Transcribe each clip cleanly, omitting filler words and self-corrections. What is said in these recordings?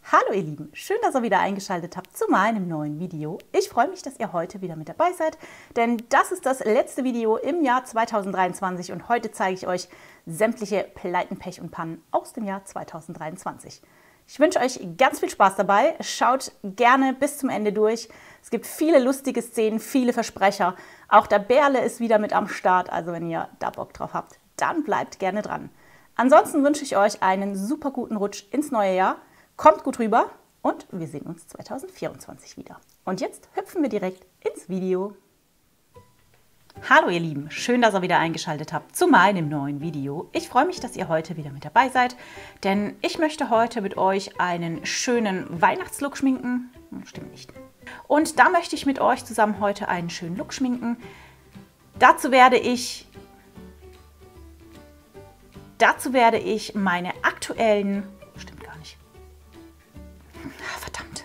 Hallo ihr Lieben, schön, dass ihr wieder eingeschaltet habt zu meinem neuen Video. Ich freue mich, dass ihr heute wieder mit dabei seid, denn das ist das letzte Video im Jahr 2023 und heute zeige ich euch sämtliche Pleiten, Pech und Pannen aus dem Jahr 2023. Ich wünsche euch ganz viel Spaß dabei, schaut gerne bis zum Ende durch. Es gibt viele lustige Szenen, viele Versprecher. Auch der Bärle ist wieder mit am Start, also wenn ihr da Bock drauf habt, dann bleibt gerne dran. Ansonsten wünsche ich euch einen super guten Rutsch ins neue Jahr. Kommt gut rüber und wir sehen uns 2024 wieder. Und jetzt hüpfen wir direkt ins Video. Hallo ihr Lieben, schön, dass ihr wieder eingeschaltet habt zu meinem neuen Video. Ich freue mich, dass ihr heute wieder mit dabei seid, denn ich möchte heute mit euch einen schönen Weihnachtslook schminken. Stimmt nicht. Und da möchte ich mit euch zusammen heute einen schönen Look schminken. Dazu werde ich meine aktuellen... Verdammt.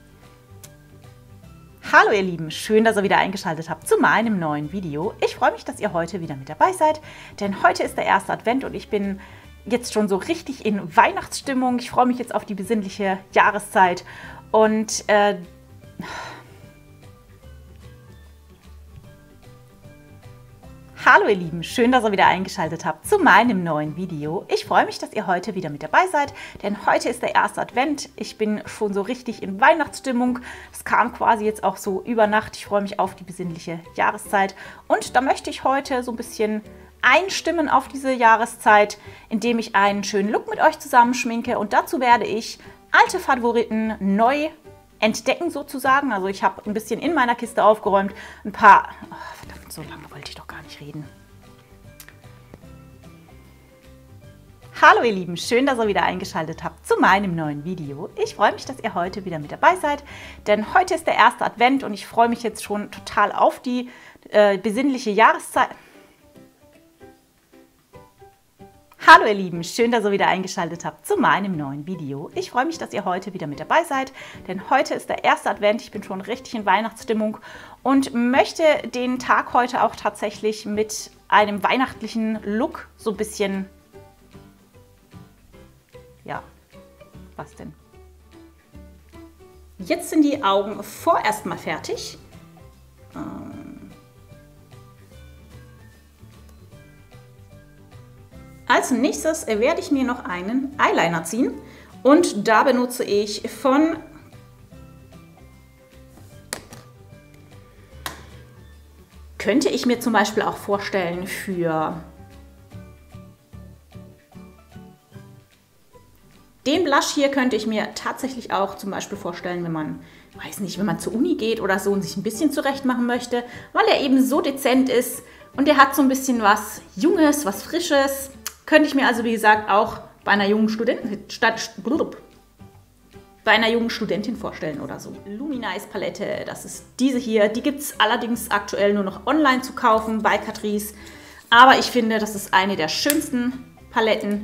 Hallo ihr Lieben, schön, dass ihr wieder eingeschaltet habt zu meinem neuen Video. Ich freue mich, dass ihr heute wieder mit dabei seid, denn heute ist der erste Advent und ich bin jetzt schon so richtig in Weihnachtsstimmung. Ich freue mich jetzt auf die besinnliche Jahreszeit und hallo ihr Lieben, schön, dass ihr wieder eingeschaltet habt zu meinem neuen Video. Ich freue mich, dass ihr heute wieder mit dabei seid, denn heute ist der erste Advent. Ich bin schon so richtig in Weihnachtsstimmung. Es kam quasi jetzt auch so über Nacht. Ich freue mich auf die besinnliche Jahreszeit und da möchte ich heute so ein bisschen einstimmen auf diese Jahreszeit, indem ich einen schönen Look mit euch zusammen schminke und dazu werde ich alte Favoriten neu entdecken sozusagen. Also ich habe ein bisschen in meiner Kiste aufgeräumt, ein paar... Oh, verdammt, so lange wollte ich doch gar nicht reden. Hallo ihr Lieben, schön, dass ihr wieder eingeschaltet habt zu meinem neuen Video. Ich freue mich, dass ihr heute wieder mit dabei seid, denn heute ist der erste Advent und ich freue mich jetzt schon total auf die besinnliche Jahreszeit. Hallo ihr Lieben, schön, dass ihr wieder eingeschaltet habt zu meinem neuen Video. Ich freue mich, dass ihr heute wieder mit dabei seid, denn heute ist der erste Advent. Ich bin schon richtig in Weihnachtsstimmung und möchte den Tag heute auch tatsächlich mit einem weihnachtlichen Look so ein bisschen... Ja, was denn? Jetzt sind die Augen vorerst mal fertig. Als nächstes werde ich mir noch einen Eyeliner ziehen und da benutze ich von könnte ich mir zum Beispiel auch vorstellen für den Blush hier könnte ich mir tatsächlich auch zum Beispiel vorstellen, wenn man, weiß nicht, wenn man zur Uni geht oder so und sich ein bisschen zurecht machen möchte, weil er eben so dezent ist und er hat so ein bisschen was Junges, was Frisches. Könnte ich mir also, wie gesagt, auch bei einer jungen Studentin vorstellen oder so. Luminize Palette, das ist diese hier. Die gibt es allerdings aktuell nur noch online zu kaufen bei Catrice. Aber ich finde, das ist eine der schönsten Paletten.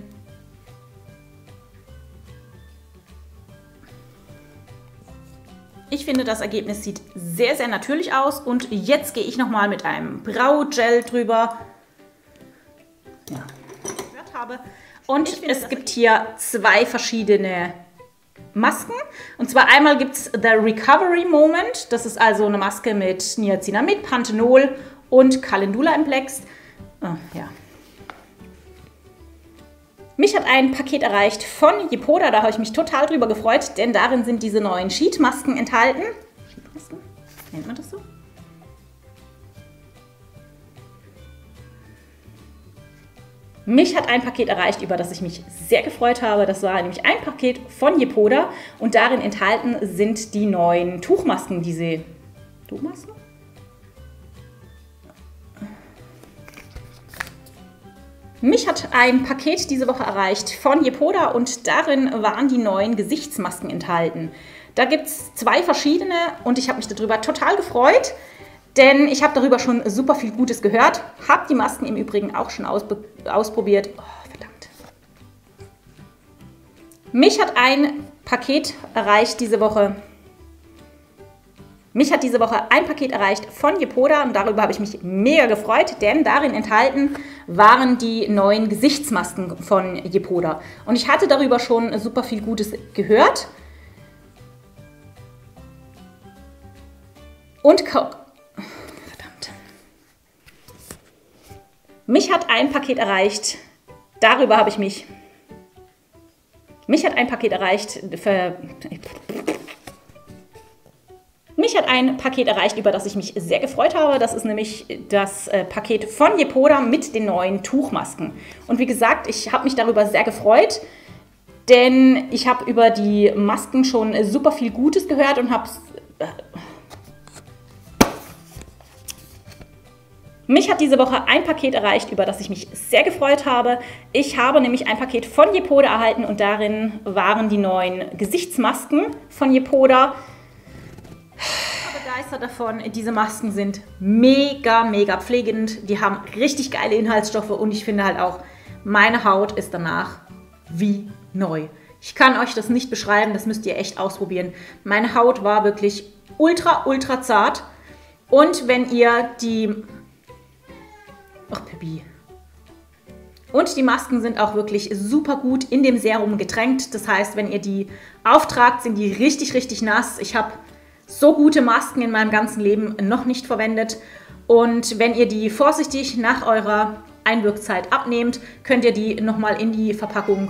Ich finde, das Ergebnis sieht sehr, sehr natürlich aus. Und jetzt gehe ich nochmal mit einem Braugel drüber. Ja. Habe. Und es gibt hier zwei verschiedene Masken. Und zwar einmal gibt es The Recovery Moment. Das ist also eine Maske mit Niacinamid, Panthenol und Calendula Implex. Oh, ja. Mich hat ein Paket erreicht von Yepoda. Da habe ich mich total drüber gefreut, denn darin sind diese neuen Sheet-Masken enthalten. Sheet-Masken? Nennt man das so? Mich hat ein Paket erreicht, über das ich mich sehr gefreut habe. Das war nämlich ein Paket von Yepoda und darin enthalten sind die neuen Tuchmasken. Diese Tuchmasken? Mich hat ein Paket diese Woche erreicht von Yepoda und darin waren die neuen Gesichtsmasken enthalten. Da gibt es zwei verschiedene und ich habe mich darüber total gefreut. Denn ich habe darüber schon super viel Gutes gehört, habe die Masken im Übrigen auch schon ausprobiert. Oh, verdammt. Mich hat ein Paket erreicht diese Woche. Mich hat diese Woche ein Paket erreicht von Yepoda und darüber habe ich mich mega gefreut, denn darin enthalten waren die neuen Gesichtsmasken von Yepoda. Und ich hatte darüber schon super viel Gutes gehört. Und verdammt. Mich hat ein Paket erreicht. Darüber habe ich mich. Mich hat ein Paket erreicht, über das ich mich sehr gefreut habe. Das ist nämlich das Paket von Yepoda mit den neuen Tuchmasken. Und wie gesagt, ich habe mich darüber sehr gefreut, denn ich habe über die Masken schon super viel Gutes gehört und habe... Mich hat diese Woche ein Paket erreicht, über das ich mich sehr gefreut habe. Ich habe nämlich ein Paket von Yepoda erhalten und darin waren die neuen Gesichtsmasken von Yepoda. Ich bin begeistert davon. Diese Masken sind mega, mega pflegend. Die haben richtig geile Inhaltsstoffe und ich finde halt auch, meine Haut ist danach wie neu. Ich kann euch das nicht beschreiben, das müsst ihr echt ausprobieren. Meine Haut war wirklich ultra, ultra zart und wenn ihr die... Ach, Pippi. Und die Masken sind auch wirklich super gut in dem Serum getränkt. Das heißt, wenn ihr die auftragt, sind die richtig, richtig nass. Ich habe so gute Masken in meinem ganzen Leben noch nicht verwendet. Und wenn ihr die vorsichtig nach eurer Einwirkzeit abnehmt, könnt ihr die nochmal in die Verpackung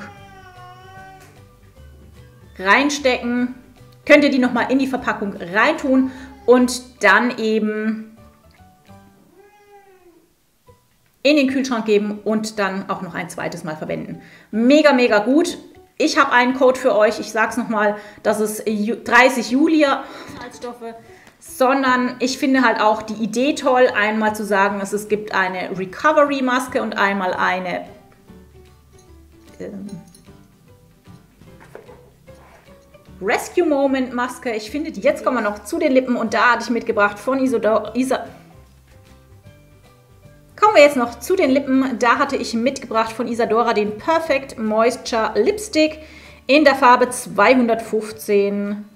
reinstecken. Könnt ihr die nochmal in die Verpackung reintun und dann eben in den Kühlschrank geben und dann auch noch ein zweites Mal verwenden. Mega, mega gut. Ich habe einen Code für euch. Ich sage es nochmal, das ist 30 Julia Inhaltsstoffe. Sondern ich finde halt auch die Idee toll, einmal zu sagen, es gibt eine Recovery-Maske und einmal eine Rescue-Moment-Maske. Ich finde die. Jetzt kommen wir noch zu den Lippen und da hatte ich mitgebracht von Kommen wir jetzt noch zu den Lippen. Da hatte ich mitgebracht von Isadora den Perfect Moisture Lipstick in der Farbe 215.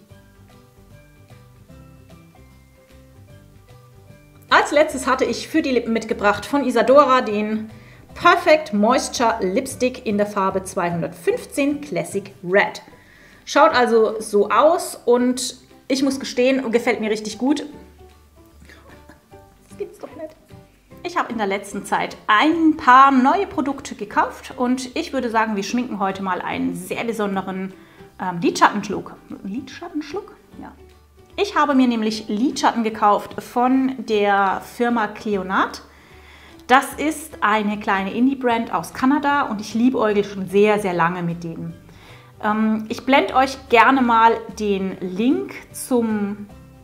Als letztes hatte ich für die Lippen mitgebracht von Isadora den Perfect Moisture Lipstick in der Farbe 215 Classic Red. Schaut also so aus und ich muss gestehen, gefällt mir richtig gut. Das gibt's doch nicht. Ich habe in der letzten Zeit ein paar neue Produkte gekauft und ich würde sagen, wir schminken heute mal einen sehr besonderen Lidschattenschluck. Lidschattenschluck? Ja. Ich habe mir nämlich Lidschatten gekauft von der Firma Cleonat. Das ist eine kleine Indie-Brand aus Kanada und ich liebäugle schon sehr, sehr lange mit denen. Ich blende euch gerne mal den Link zum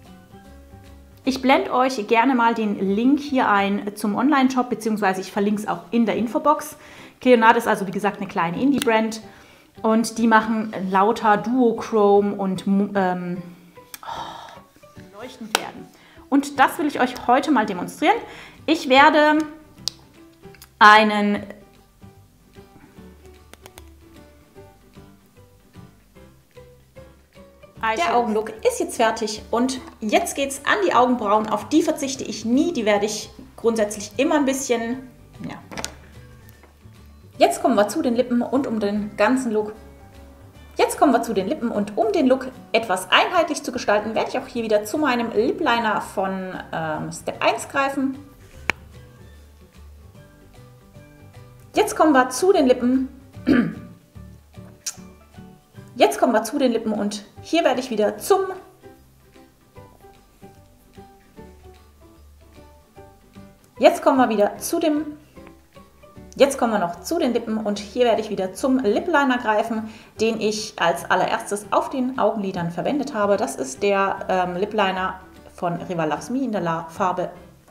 hier ein zum Online-Shop, beziehungsweise ich verlinke es auch in der Infobox. Cleonat ist also wie gesagt eine kleine Indie-Brand und die machen lauter Duochrome und leuchtend werden. Und das will ich euch heute mal demonstrieren. Ich werde Der Augenlook ist jetzt fertig und jetzt geht es an die Augenbrauen. Auf die verzichte ich nie, die werde ich grundsätzlich immer ein bisschen, ja. Jetzt kommen wir zu den Lippen und um den ganzen Look. Jetzt kommen wir zu den Lippen und um den Look etwas einheitlich zu gestalten, werde ich auch hier wieder zu meinem Lip Liner von Step 1 greifen. Jetzt kommen wir zu den Lippen. Jetzt kommen wir zu den Lippen und hier werde ich wieder Jetzt kommen wir noch zu den Lippen und hier werde ich wieder zum Lip Liner greifen, den ich als allererstes auf den Augenlidern verwendet habe. Das ist der Lip Liner von Rival Loves Me in der Farbe.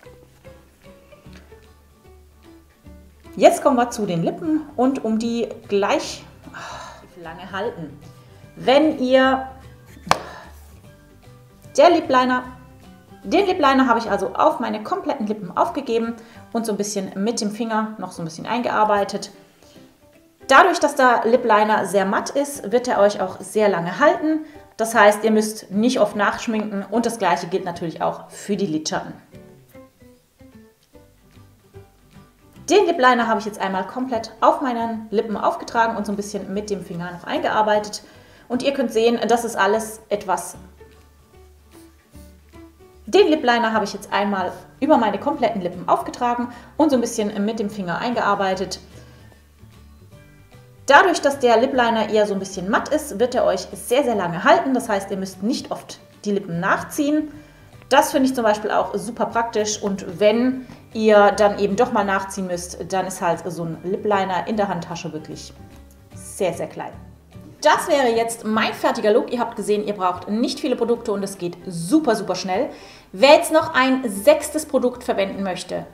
Jetzt kommen wir zu den Lippen und um die gleich lange halten. Wenn ihr den Lip Liner habe ich also auf meine kompletten Lippen aufgegeben und so ein bisschen mit dem Finger noch so ein bisschen eingearbeitet. Dadurch, dass der Lip Liner sehr matt ist, wird er euch auch sehr lange halten. Das heißt, ihr müsst nicht oft nachschminken und das gleiche gilt natürlich auch für die Lidschatten. Den Lip Liner habe ich jetzt einmal komplett auf meinen Lippen aufgetragen und so ein bisschen mit dem Finger noch eingearbeitet. Und ihr könnt sehen, das ist alles etwas Den Lip Liner habe ich jetzt einmal über meine kompletten Lippen aufgetragen und so ein bisschen mit dem Finger eingearbeitet. Dadurch, dass der Lip Liner eher so ein bisschen matt ist, wird er euch sehr, sehr lange halten. Das heißt, ihr müsst nicht oft die Lippen nachziehen. Das finde ich zum Beispiel auch super praktisch. Und wenn ihr dann eben doch mal nachziehen müsst, dann ist halt so ein Lip Liner in der Handtasche wirklich sehr, sehr klein. Das wäre jetzt mein fertiger Look. Ihr habt gesehen, ihr braucht nicht viele Produkte und es geht super, super schnell. Wer jetzt noch ein 6. Produkt verwenden möchte,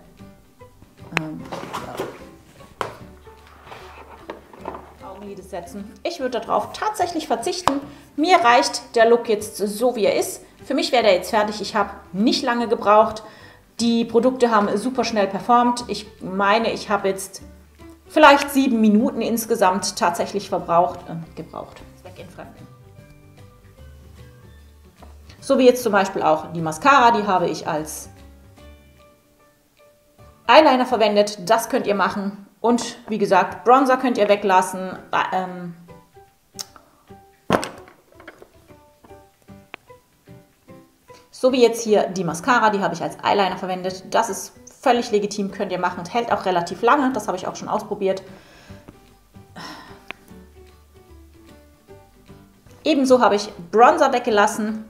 Augenlid setzen. Ich würde darauf tatsächlich verzichten. Mir reicht der Look jetzt so, wie er ist. Für mich wäre der jetzt fertig. Ich habe nicht lange gebraucht. Die Produkte haben super schnell performt. Ich meine, ich habe jetzt vielleicht 7 Minuten insgesamt tatsächlich gebraucht. Zweckentfremden. So wie jetzt zum Beispiel auch die Mascara, die habe ich als Eyeliner verwendet. Das könnt ihr machen. Und wie gesagt, Bronzer könnt ihr weglassen. So wie jetzt hier die Mascara, die habe ich als Eyeliner verwendet. Das ist völlig legitim, könnt ihr machen und hält auch relativ lange. Das habe ich auch schon ausprobiert. Ebenso habe ich Bronzer weggelassen.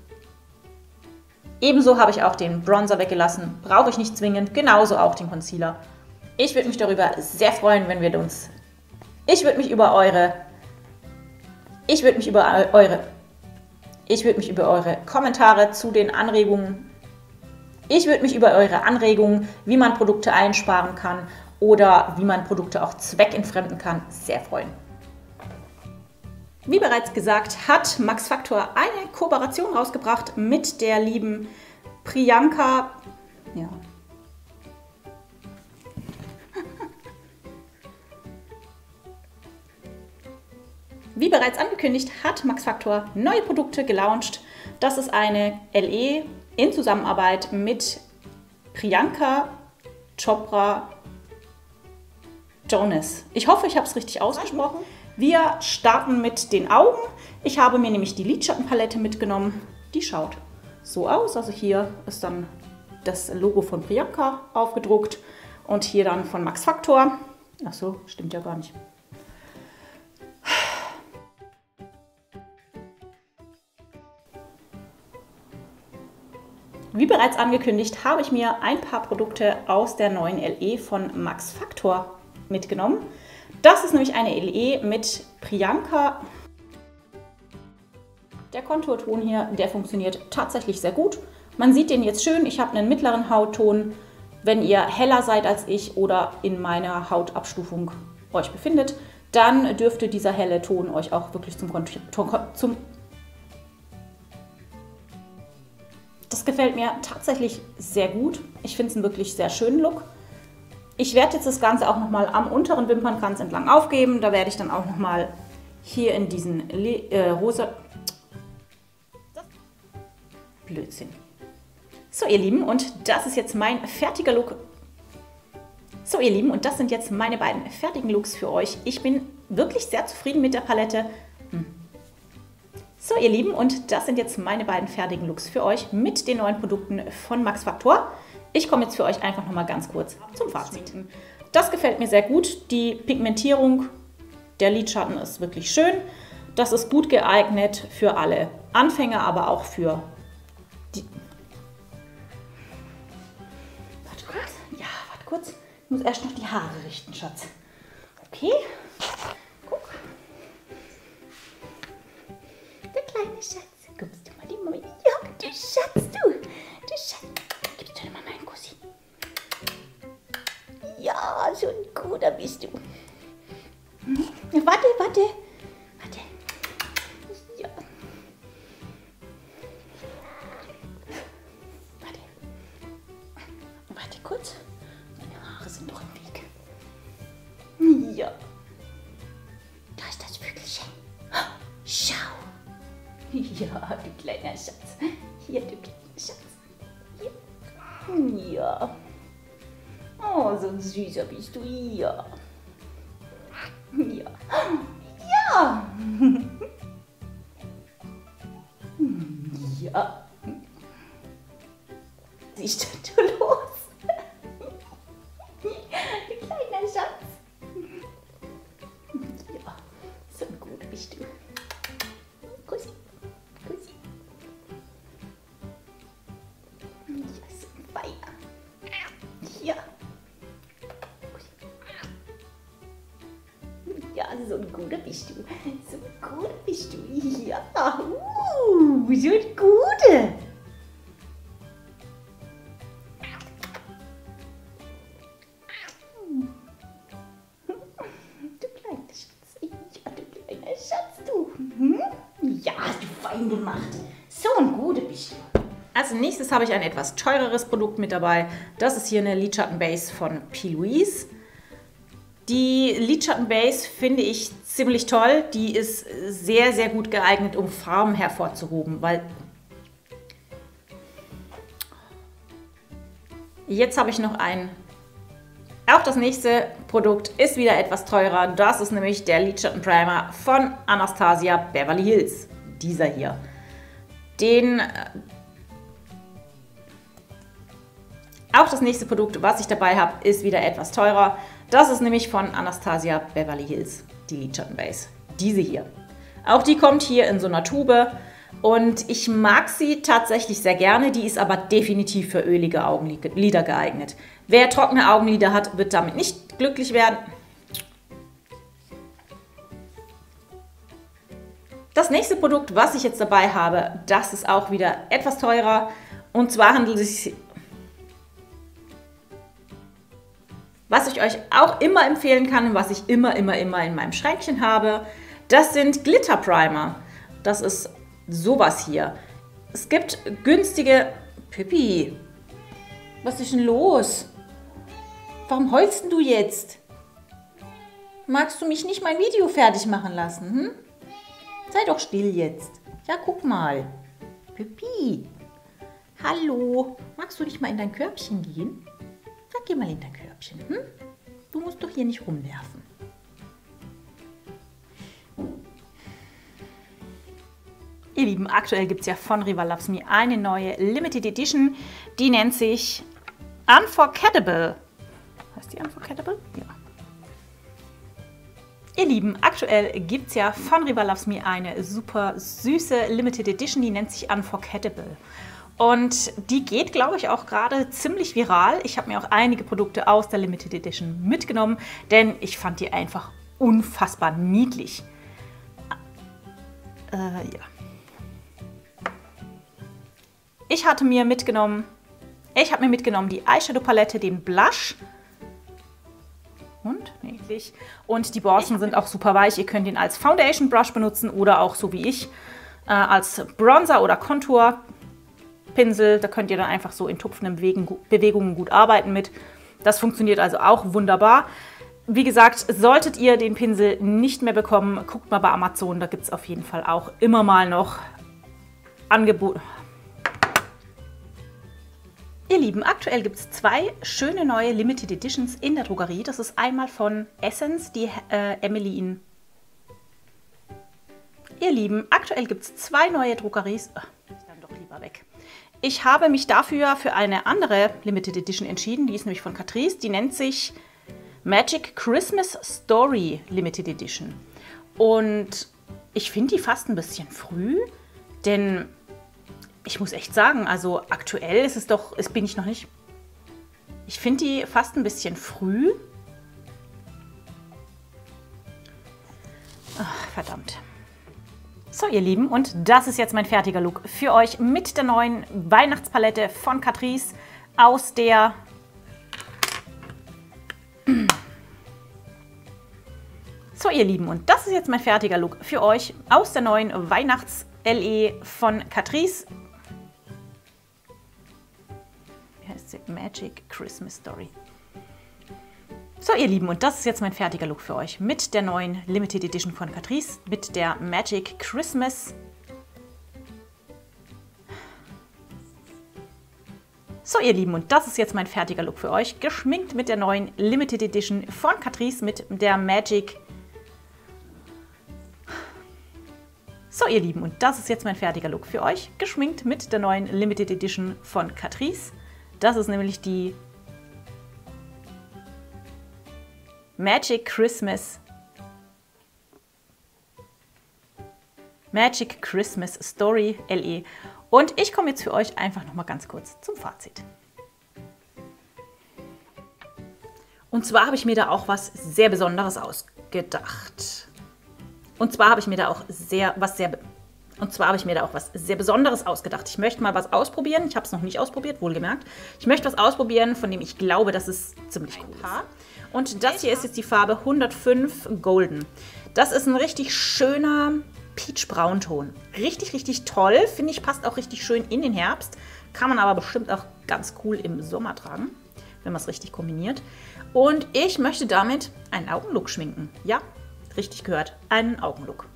Ebenso habe ich auch den Bronzer weggelassen. Brauche ich nicht zwingend. Genauso auch den Concealer. Ich würde mich darüber sehr freuen, wenn wir uns... Ich würde mich über eure Kommentare zu den Anregungen. Ich würde mich über eure Anregungen, wie man Produkte einsparen kann oder wie man Produkte auch zweckentfremden kann, sehr freuen. Wie bereits gesagt, hat Max Factor eine Kooperation rausgebracht mit der lieben Priyanka. Ja. Wie bereits angekündigt, hat Max Factor neue Produkte gelauncht. Das ist eine LE in Zusammenarbeit mit Priyanka Chopra Jonas. Ich hoffe, ich habe es richtig ausgesprochen. Wir starten mit den Augen. Ich habe mir nämlich die Lidschattenpalette mitgenommen. Die schaut so aus. Also hier ist dann das Logo von Priyanka aufgedruckt und hier dann von Max Factor. Ach so, stimmt ja gar nicht. Wie bereits angekündigt, habe ich mir ein paar Produkte aus der neuen LE von Max Factor mitgenommen. Das ist nämlich eine LE mit Priyanka. Der Konturton hier, der funktioniert tatsächlich sehr gut. Man sieht den jetzt schön. Ich habe einen mittleren Hautton. Wenn ihr heller seid als ich oder in meiner Hautabstufung euch befindet, dann dürfte dieser helle Ton euch auch wirklich Das gefällt mir tatsächlich sehr gut. Ich finde es einen wirklich sehr schönen Look. Ich werde jetzt das Ganze auch nochmal am unteren Wimpernkranz entlang aufgeben. Da werde ich dann auch nochmal hier in diesen rosa... Blödsinn. So ihr Lieben, und das ist jetzt mein fertiger Look. So ihr Lieben, und das sind jetzt meine beiden fertigen Looks für euch. Ich bin wirklich sehr zufrieden mit der Palette. So ihr Lieben, und das sind jetzt meine beiden fertigen Looks für euch mit den neuen Produkten von Max Factor. Ich komme jetzt für euch einfach nochmal ganz kurz zum Fazit. Das gefällt mir sehr gut. Die Pigmentierung der Lidschatten ist wirklich schön. Das ist gut geeignet für alle Anfänger, aber auch für die... Warte kurz. Ja, warte kurz. Ich muss erst noch die Haare richten, Schatz. Okay. Guck. Der kleine Schatz. Guckst du mal die Mama? Ja, du Schatz, du. Du Schatz. Gibst du dir mal meinen Kussi? Ja, so ein guter bist du. Warte, warte. Warte. Ja. Warte. Warte kurz. Meine Haare sind doch im Weg. Ja. Da ist das Vögelchen. Schau. Ja, du kleiner Schatz. Hier, du kleiner Schatz. Hier. Ja. Oh, so ein süßer bist du. Ja. Ja. Ja. Ja. ist denn los? Du kleiner Schatz. Ja, so gut bist du. Kussi, Kussi. Ja, so fein. Ja. Ja, so ein guter bist du. So ein guter bist du. Ja, so ein guter. Du kleiner Schatz. Ja, du kleiner Schatz, du. Ja, hast du fein gemacht. So ein guter bist du. Als nächstes habe ich ein etwas teureres Produkt mit dabei. Das ist hier eine Lidschattenbase von P. Louise. Die Lidschattenbase finde ich ziemlich toll. Die ist sehr, sehr gut geeignet, um Farben hervorzuheben, weil jetzt habe ich noch ein. Auch das nächste Produkt ist wieder etwas teurer. Das ist nämlich der Lidschattenprimer von Anastasia Beverly Hills. Dieser hier. Auch das nächste Produkt, was ich dabei habe, ist wieder etwas teurer. Das ist nämlich von Anastasia Beverly Hills, die Lidschattenbase. Diese hier. Auch die kommt hier in so einer Tube und ich mag sie tatsächlich sehr gerne. Die ist aber definitiv für ölige Augenlider geeignet. Wer trockene Augenlider hat, wird damit nicht glücklich werden. Das nächste Produkt, was ich jetzt dabei habe, das ist auch wieder etwas teurer. Und zwar handelt es sich... Was ich euch auch immer empfehlen kann und was ich immer in meinem Schränkchen habe, das sind Glitterprimer. Das ist sowas hier. Es gibt günstige... Pippi, was ist denn los? Warum heulst du jetzt? Magst du mich nicht mein Video fertig machen lassen? Hm? Sei doch still jetzt. Ja, guck mal. Pippi, hallo. Magst du nicht mal in dein Körbchen gehen? Sag, geh mal in dein Körbchen. Hm? Du musst doch hier nicht rumwerfen. Ihr Lieben, aktuell gibt es ja von Riva Loves Me eine neue Limited Edition. Die nennt sich Unforgettable. Heißt die Unforgettable? Ja. Ihr Lieben, aktuell gibt es ja von Riva Loves Me eine super süße Limited Edition. Die nennt sich Unforgettable. Und die geht, glaube ich, auch gerade ziemlich viral. Ich habe mir auch einige Produkte aus der Limited Edition mitgenommen, denn ich fand die einfach unfassbar niedlich. Ja. Ich habe mir mitgenommen die Eyeshadow-Palette, den Blush. Und niedlich. Und die Borsten sind auch super weich. Ihr könnt ihn als Foundation Brush benutzen oder auch so wie ich als Bronzer oder Contour Pinsel. Da könnt ihr dann einfach so in tupfenden Bewegungen gut arbeiten mit. Das funktioniert also auch wunderbar. Wie gesagt, solltet ihr den Pinsel nicht mehr bekommen, guckt mal bei Amazon. Da gibt es auf jeden Fall auch immer mal noch Angebote. Ihr Lieben, aktuell gibt es zwei schöne neue Limited Editions in der Drogerie. Das ist einmal von Essence, die Emmeline. Ihr Lieben, aktuell gibt es zwei neue Drogeries. Dann doch lieber weg. Ich habe mich dafür für eine andere Limited Edition entschieden. Die ist nämlich von Catrice. Die nennt sich Magic Christmas Story Limited Edition. Und ich finde die fast ein bisschen früh, denn ich muss echt sagen, also aktuell ist es doch, bin ich noch nicht. Ich finde die fast ein bisschen früh. Ach, verdammt. So, ihr Lieben, und das ist jetzt mein fertiger Look für euch mit der neuen Weihnachtspalette von Catrice aus der So, ihr Lieben, und das ist jetzt mein fertiger Look für euch aus der neuen Weihnachts-LE von Catrice. Wie heißt sie? Magic Christmas Story. So, ihr Lieben, und das ist jetzt mein fertiger Look für euch mit der neuen Limited Edition von Catrice, mit der Magic Christmas. So, ihr Lieben, und das ist jetzt mein fertiger Look für euch, geschminkt mit der neuen Limited Edition von Catrice, mit der Magic. So, ihr Lieben, und das ist jetzt mein fertiger Look für euch, geschminkt mit der neuen Limited Edition von Catrice, Das ist nämlich die Magic Christmas Story LE. Und ich komme jetzt für euch einfach noch mal ganz kurz zum Fazit. Und zwar habe ich mir da auch was sehr Besonderes ausgedacht. Und zwar habe ich mir da auch was sehr Besonderes ausgedacht. Ich möchte mal was ausprobieren. Ich habe es noch nicht ausprobiert, wohlgemerkt. Ich möchte was ausprobieren, von dem ich glaube, dass es ziemlich cool ist. Und das hier ist jetzt die Farbe 105 Golden. Das ist ein richtig schöner Peach-Braunton. Richtig, richtig toll. Finde ich, passt auch richtig schön in den Herbst. Kann man aber bestimmt auch ganz cool im Sommer tragen, wenn man es richtig kombiniert. Und ich möchte damit einen Augenlook schminken. Ja, richtig gehört, einen Augenlook.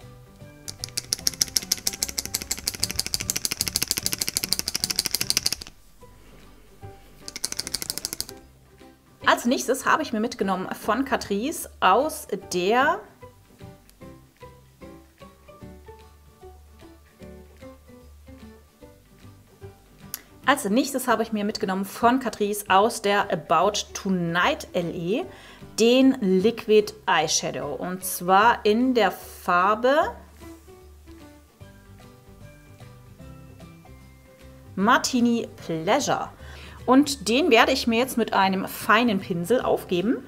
Als nächstes habe ich mir mitgenommen von Catrice aus der About Tonight LE den Liquid Eyeshadow. Und zwar in der Farbe Martini Pleasure. Und den werde ich mir jetzt mit einem feinen Pinsel aufgeben.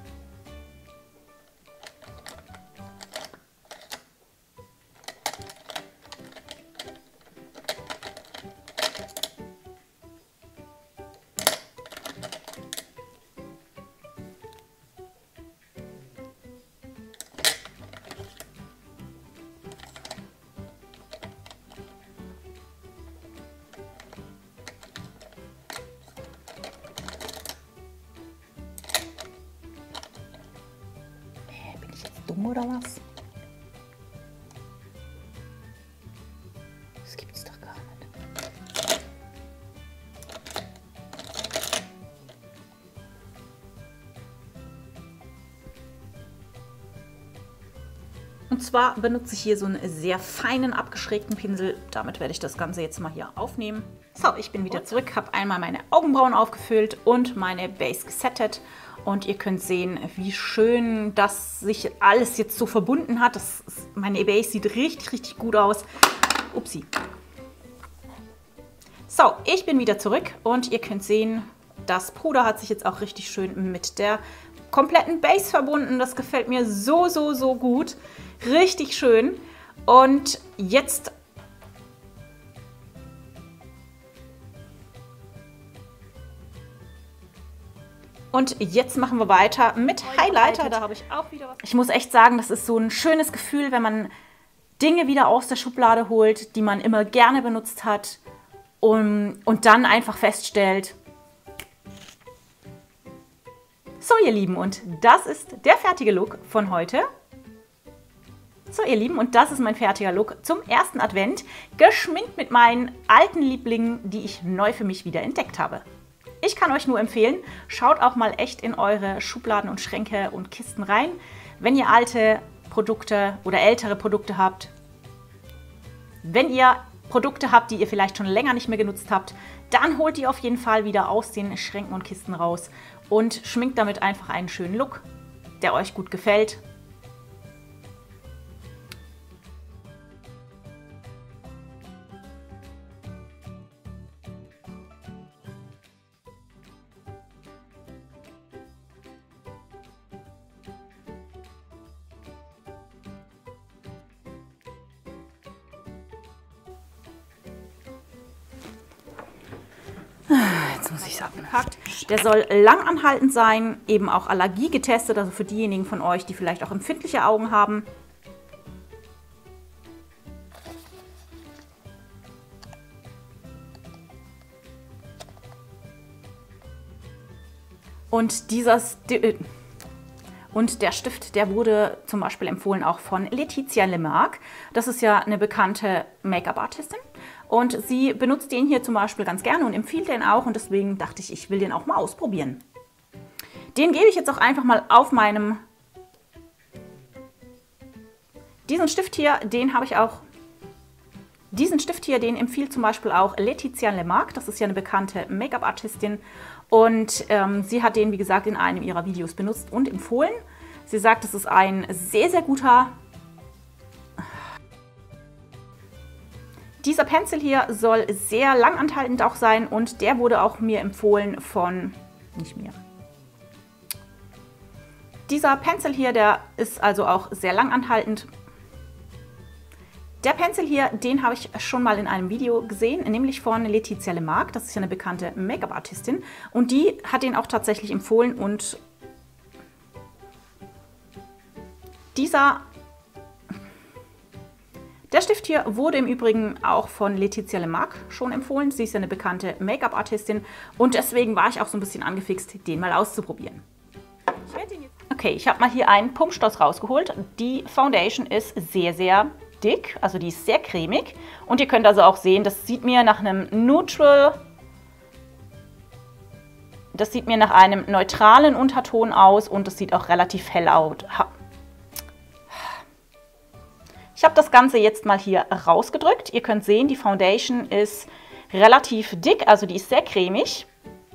Dumm oder was? Das gibt's doch gar nicht. Und zwar benutze ich hier so einen sehr feinen, abgeschrägten Pinsel. Damit werde ich das Ganze jetzt mal hier aufnehmen. So, ich bin wieder zurück, habe einmal meine Augenbrauen aufgefüllt und meine Base gesettet. Und ihr könnt sehen, wie schön das sich alles jetzt so verbunden hat. Meine Base sieht richtig, richtig gut aus. Upsi. So, ich bin wieder zurück und ihr könnt sehen, das Puder hat sich jetzt auch richtig schön mit der kompletten Base verbunden. Das gefällt mir so, so, so gut. Richtig schön. Und jetzt machen wir weiter mit Highlighter. Da habe ich auch wieder was. Ich muss echt sagen, das ist so ein schönes Gefühl, wenn man Dinge wieder aus der Schublade holt, die man immer gerne benutzt hat und dann einfach feststellt, so ihr Lieben, und das ist der fertige Look von heute. So ihr Lieben, und das ist mein fertiger Look zum ersten Advent, geschminkt mit meinen alten Lieblingen, die ich neu für mich wieder entdeckt habe. Ich kann euch nur empfehlen, schaut auch mal echt in eure Schubladen und Schränke und Kisten rein, wenn ihr alte Produkte oder ältere Produkte habt. Wenn ihr Produkte habt, die ihr vielleicht schon länger nicht mehr genutzt habt, dann holt die auf jeden Fall wieder aus den Schränken und Kisten raus und schminkt damit einfach einen schönen Look, der euch gut gefällt. Jetzt muss ich es abgepackt. Der soll langanhaltend sein, eben auch Allergie getestet, also für diejenigen von euch, die vielleicht auch empfindliche Augen haben. Und der Stift, der wurde zum Beispiel empfohlen auch von Laetitia Lemarque. Das ist ja eine bekannte Make-up-Artistin. Und sie benutzt den hier zum Beispiel ganz gerne und empfiehlt den auch. Und deswegen dachte ich, ich will den auch mal ausprobieren. Den gebe ich jetzt auch einfach mal auf meinem... Diesen Stift hier, den habe ich auch Diesen Stift hier, den empfiehlt zum Beispiel auch Laetitia Lemarque. Das ist ja eine bekannte Make-up-Artistin. Und sie hat den, wie gesagt, in einem ihrer Videos benutzt und empfohlen. Sie sagt, es ist ein sehr, sehr guter... Dieser Pencil hier soll sehr langanhaltend auch sein und der wurde auch mir empfohlen von... nicht mir. Dieser Pencil hier, der ist also auch sehr langanhaltend. Der Pencil hier, den habe ich schon mal in einem Video gesehen, nämlich von Laetitia Lemarque. Das ist ja eine bekannte Make-up-Artistin. Und die hat den auch tatsächlich empfohlen. Und der Stift hier wurde im Übrigen auch von Laetitia Lemarque schon empfohlen. Sie ist ja eine bekannte Make-up-Artistin. Und deswegen war ich auch so ein bisschen angefixt, den mal auszuprobieren. Okay, ich habe mal hier einen Pumpstoß rausgeholt. Die Foundation ist sehr, sehr dick, also die ist sehr cremig. Und ihr könnt also auch sehen, das sieht mir nach einem nach einem neutralen Unterton aus und das sieht auch relativ hell aus. Ich habe das Ganze jetzt mal hier rausgedrückt. Ihr könnt sehen, die Foundation ist relativ dick, also die ist sehr cremig.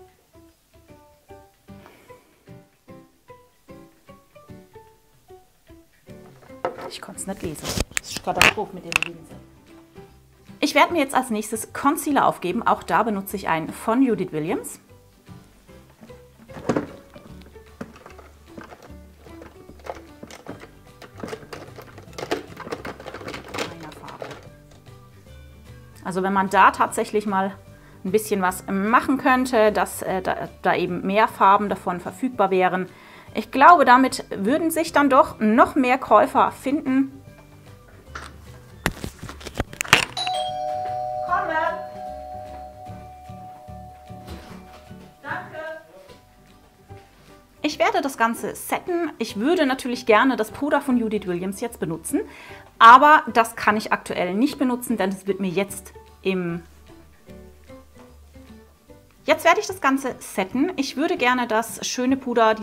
Ich konnte es nicht lesen. Das ist Katastrophe mit der Linse. Ich werde mir jetzt als nächstes Concealer aufgeben. Auch da benutze ich einen von Judith Williams. Also wenn man da tatsächlich mal ein bisschen was machen könnte, dass da eben mehr Farben davon verfügbar wären. Ich glaube, damit würden sich dann doch noch mehr Käufer finden. Komme! Danke! Ich werde das Ganze setten. Ich würde natürlich gerne das Puder von Judith Williams jetzt benutzen, aber das kann ich aktuell nicht benutzen, denn es wird mir jetzt Jetzt werde ich das Ganze setten. Ich würde gerne das schöne Puder,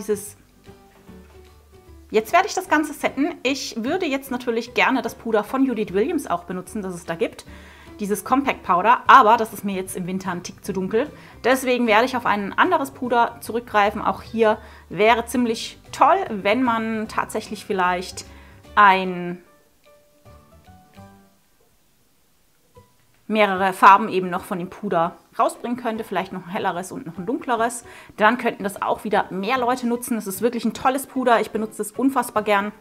Jetzt werde ich das Ganze setten. Ich würde jetzt natürlich gerne das Puder von Judith Williams auch benutzen, das es da gibt. Dieses Compact Powder, aber das ist mir jetzt im Winter ein Tick zu dunkel. Deswegen werde ich auf ein anderes Puder zurückgreifen. Auch hier wäre ziemlich toll, wenn man tatsächlich vielleicht mehrere Farben eben noch von dem Puder rausbringen könnte, vielleicht noch ein helleres und noch ein dunkleres. Dann könnten das auch wieder mehr Leute nutzen. Es ist wirklich ein tolles Puder. Ich benutze es unfassbar gern.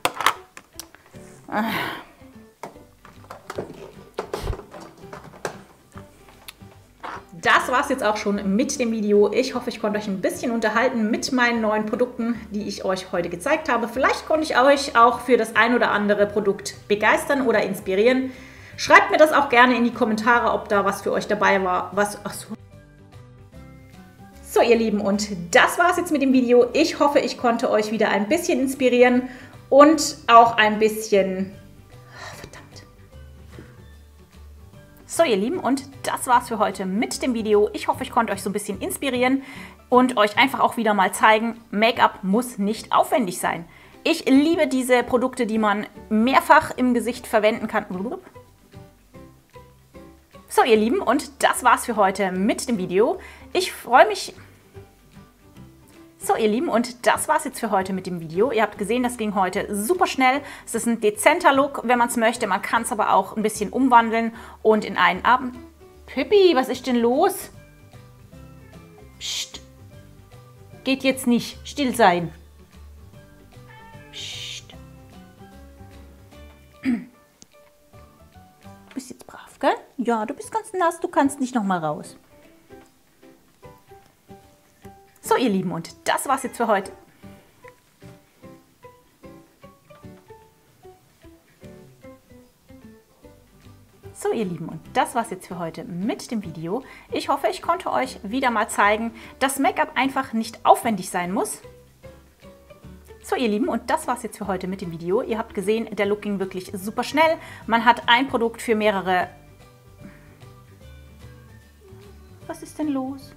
Das war es jetzt auch schon mit dem Video. Ich hoffe, ich konnte euch ein bisschen unterhalten mit meinen neuen Produkten, die ich euch heute gezeigt habe. Vielleicht konnte ich euch auch für das ein oder andere Produkt begeistern oder inspirieren. Schreibt mir das auch gerne in die Kommentare, ob da was für euch dabei war. So, ihr Lieben, und das war es jetzt mit dem Video. Ich hoffe, ich konnte euch wieder ein bisschen inspirieren und auch ein bisschen... Verdammt. So, ihr Lieben, und das war es für heute mit dem Video. Ich hoffe, ich konnte euch so ein bisschen inspirieren und euch einfach auch wieder mal zeigen, Make-up muss nicht aufwendig sein. Ich liebe diese Produkte, die man mehrfach im Gesicht verwenden kann. So, ihr Lieben, und das war's für heute mit dem Video. Ich freue mich... So, ihr Lieben, und das war's jetzt für heute mit dem Video. Ihr habt gesehen, das ging heute super schnell. Es ist ein dezenter Look, wenn man es möchte. Man kann es aber auch ein bisschen umwandeln und in einen Abend... Pippi, was ist denn los? Psst. Geht jetzt nicht. Still sein. Psst. Du bist jetzt brav, gell? Ja, du bist ganz nass, du kannst nicht nochmal raus. So, ihr Lieben, und das war's jetzt für heute. So, ihr Lieben, und das war's jetzt für heute mit dem Video. Ich hoffe, ich konnte euch wieder mal zeigen, dass Make-up einfach nicht aufwendig sein muss. So, ihr Lieben, und das war's jetzt für heute mit dem Video. Ihr habt gesehen, der Look ging wirklich super schnell. Man hat ein Produkt für mehrere... Was ist denn los?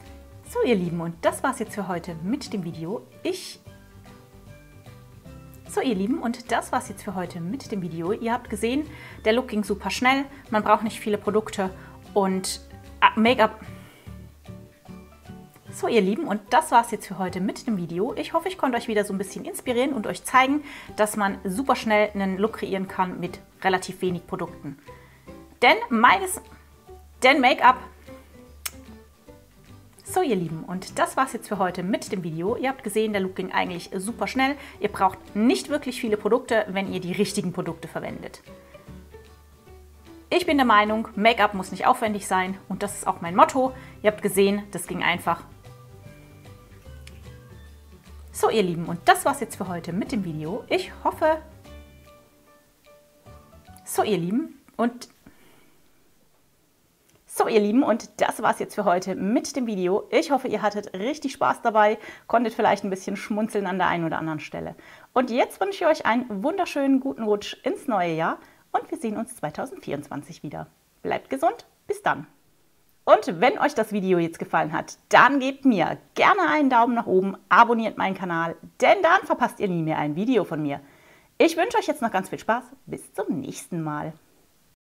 So, ihr Lieben, und das war's jetzt für heute mit dem Video. So ihr Lieben, und das war's jetzt für heute mit dem Video. Ihr habt gesehen, der Look ging super schnell, man braucht nicht viele Produkte und Make-up. So ihr Lieben, und das war's jetzt für heute mit dem Video. Ich hoffe, ich konnte euch wieder so ein bisschen inspirieren und euch zeigen, dass man super schnell einen Look kreieren kann mit relativ wenig Produkten. Denn Make-up. So ihr Lieben, und das war's jetzt für heute mit dem Video. Ihr habt gesehen, der Look ging eigentlich super schnell. Ihr braucht nicht wirklich viele Produkte, wenn ihr die richtigen Produkte verwendet. Ich bin der Meinung, Make-up muss nicht aufwendig sein und das ist auch mein Motto. Ihr habt gesehen, das ging einfach. So ihr Lieben, und das war's jetzt für heute mit dem Video. Ich hoffe... So ihr Lieben, und das war's jetzt für heute mit dem Video. Ich hoffe, ihr hattet richtig Spaß dabei, konntet vielleicht ein bisschen schmunzeln an der einen oder anderen Stelle. Und jetzt wünsche ich euch einen wunderschönen guten Rutsch ins neue Jahr und wir sehen uns 2024 wieder. Bleibt gesund, bis dann. Und wenn euch das Video jetzt gefallen hat, dann gebt mir gerne einen Daumen nach oben, abonniert meinen Kanal, denn dann verpasst ihr nie mehr ein Video von mir. Ich wünsche euch jetzt noch ganz viel Spaß. Bis zum nächsten Mal.